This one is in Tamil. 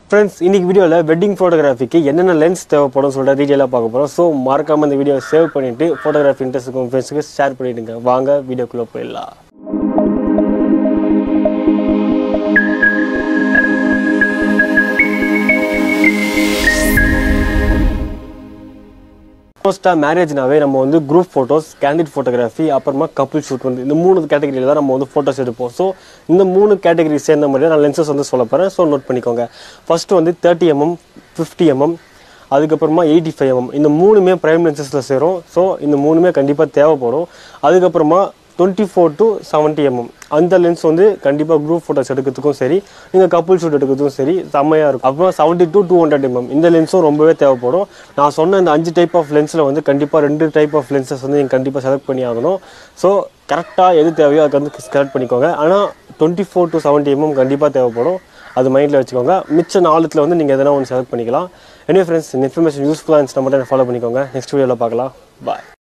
ஃப்ரெண்ட்ஸ் இன்னைக்கு வீடியோவில் வெட்டிங் ஃபோட்டோகிராஃபிக்கு என்னென்ன லென்ஸ் தேவைப்படும் சொல்லிட்டு டீட்டெயிலாக பார்க்க போகிறோம். ஸோ மறக்காமல் இந்த வீடியோ சேவ் பண்ணிவிட்டு ஃபோட்டோகிராஃபி இன்ட்ரெஸ்ட் இருக்கும் ஃப்ரெண்ட்ஸுக்கு ஷேர் பண்ணிவிடுங்க. வாங்க வீடியோக்குள்ளே போயிடலாம். மோஸ்ட்டாக மேரேஜ்னாவே நம்ம வந்து குரூப் ஃபோட்டோஸ், கேண்டிட் ஃபோட்டோகிராஃபி, அப்புறமா கப்புள் ஷூட் வந்து இந்த 3 கேட்டகரியில் தான் நம்ம வந்து ஃபோட்டோஸ் எடுப்போம். ஸோ இந்த 3 கேட்டகரி சேர்ந்த மாதிரி நான் லென்சஸ் வந்து சொல்ல போகிறேன். ஸோ நோட் பண்ணிக்கோங்க. ஃபஸ்ட்டு வந்து 30mm, 50mm, அதுக்கப்புறமா 85mm. இந்த 3மே ப்ரைம் லென்சஸில் சேரும். ஸோ இந்த 3மே கண்டிப்பாக தேவைப்படும். அதுக்கப்புறமா 24 to 70mm அந்த லென்ஸ் வந்து கண்டிப்பாக குரூப் ஃபோட்டோஸ் எடுக்கிறதுக்கும் சரி, நீங்கள் கப்புள் ஷூட் எடுக்கிறதுக்கும் சரி செம்மையாக இருக்கும். அப்புறம் 70 to 200mm இந்த லென்ஸும் ரொம்பவே தேவைப்படும். நான் சொன்ன இந்த 5 டைப் ஆஃப் லென்ஸில் வந்து கண்டிப்பாக 2 டைப் ஆஃப் லென்சஸ் வந்து நீங்கள் கண்டிப்பாக செலக்ட் பண்ணி ஆகணும். ஸோ கரெக்டாக எது தேவையோ அதுக்கு வந்து செலக்ட் பண்ணிக்கோங்க. ஆனால் 24 to 70mm கண்டிப்பாக தேவைப்படும். அது மைண்டில் வச்சுக்கோங்க. மிச்ச 4த்தில் வந்து நீங்கள் எதனா ஒன்று செலக்ட் பண்ணிக்கலாம். எனவே ஃப்ரெண்ட்ஸ், இந்த இன்ஃபர்மேஷன் யூஸ்ஃபுல்லாக இருந்துச்சுன்னா மட்டும் ஃபாலோ பண்ணிக்கோங்க. நெக்ஸ்ட் வீடியோவில் பார்க்கலாம். பாய்.